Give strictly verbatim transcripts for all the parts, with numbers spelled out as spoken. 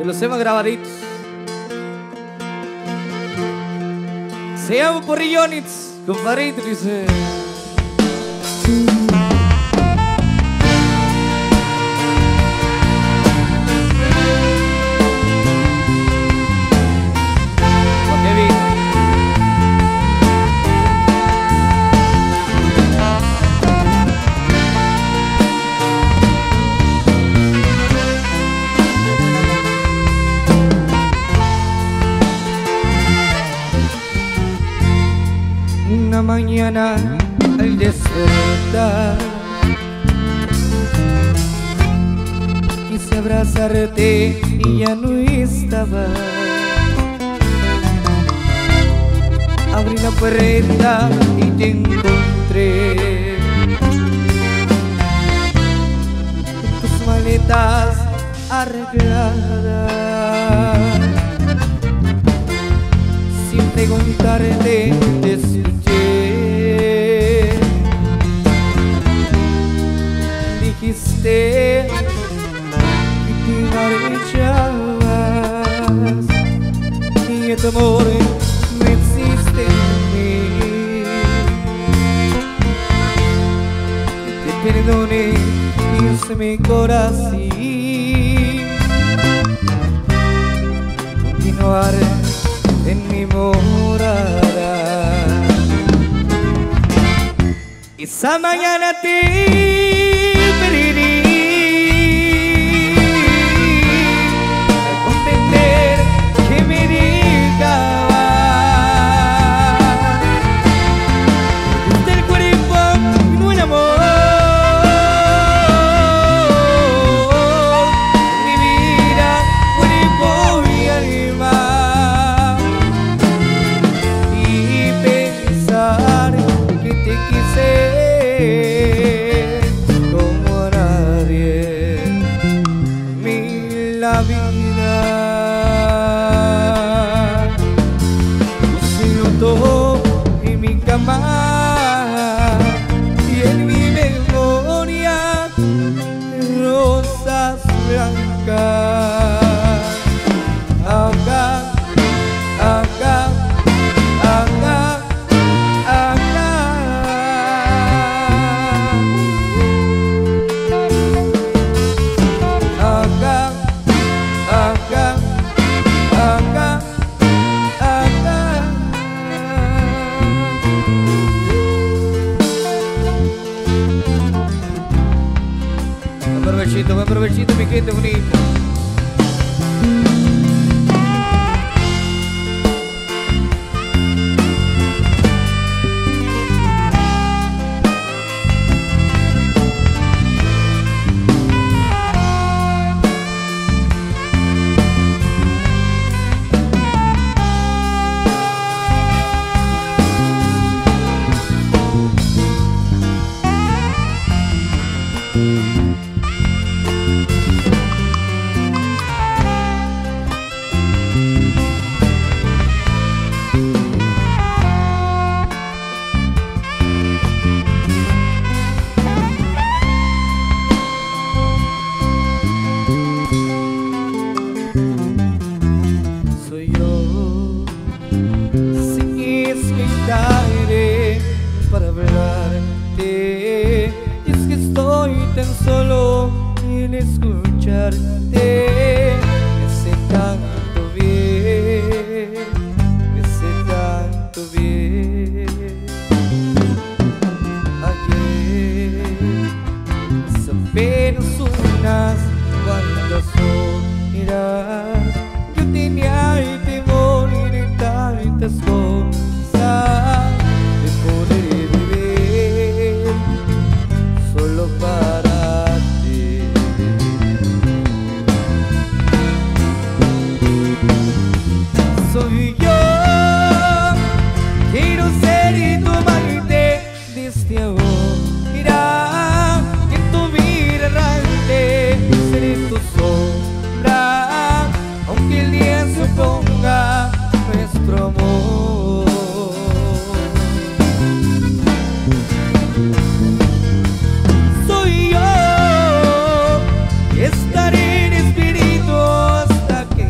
de los temas grabaditos. Se llama Porrillonitz, compadrito, dice. Una mañana al despertar quise abrazarte y ya no estaba. Abrí la puerta y te encontré con tus maletas arregladas. Sin preguntarte te escuché. Dijiste que te marchabas y tu amor no existe en mí. Te perdoné y se me corazón continuar en mi morada. Esa mañana te pedí al comprender que me dejaba del cuerpo y no el amor. Mi vida, cuerpo y alma. Y pensar que te quise como a nadie mi la vida. Se notó en mi cama y en mi memoria rosas blancas. Acá, acá, acá, acá. Acá, acá, acá, acá. Buen provechito, buen provechito, mi gente bonita. Soy yo, sin expectaré para hablarte. Y es que estoy tan solo en escucharte. Me sé tanto bien, me sé tanto bien. Ayer, hace apenas unas cuantas horas, yo tenía el temor de tantas cosas, de poder vivir solo para ti. Soy yo, quiero ser tu amante desde ahora. En tu vida errante seré tu sombra, aunque el día se oponga nuestro amor. Soy yo, estaré en espíritu hasta que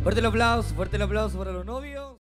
Fuerte el aplauso, fuerte el aplauso para los novios.